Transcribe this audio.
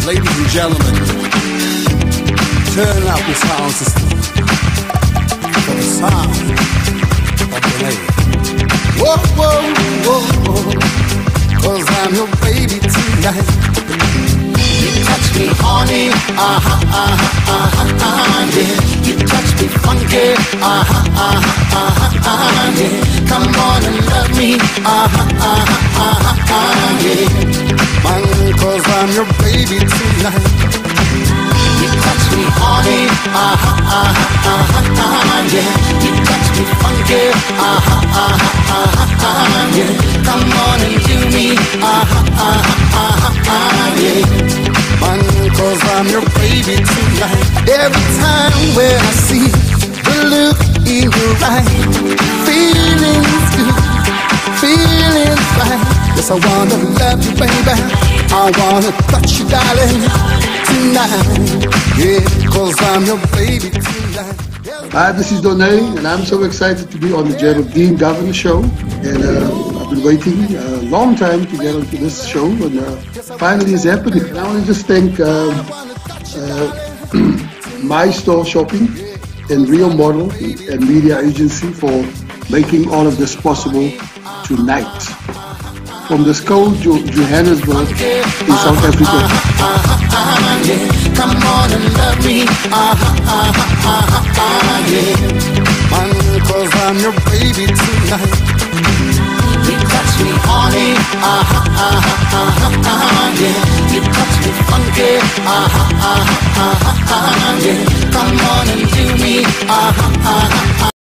Ladies and gentlemen, turn up your sound system for the sound of the lady. Whoa, whoa, whoa, whoa, 'cause I'm your baby tonight. You touch me honey, yeah. You touch me funky, yeah. Come on and love me, yeah. Man, 'cause I'm your baby tonight. You touch me honey, yeah. You touch me funky, yeah. Come on and do me, yeah. Man, 'cause I'm your baby tonight. Every time when I see the look in your eye, feelings good, feelings right. Yes, I wanna love you, baby. I wanna touch you, darling, tonight. Yeah, 'cause I'm your baby tonight. Hi, this is Donay, and I'm so excited to be on the Geraldine Governor Show. And I've been waiting a long time to get onto this show, and finally it's happening. And I want to just thank My Store Shopping and Real Model and Media Agency for making all of this possible tonight. From the cold Johannesburg in South Africa. Come on and love me, yeah. Man, 'cause I'm your baby tonight. You touch me honey, yeah. You touch me funky, yeah. Come on and do me,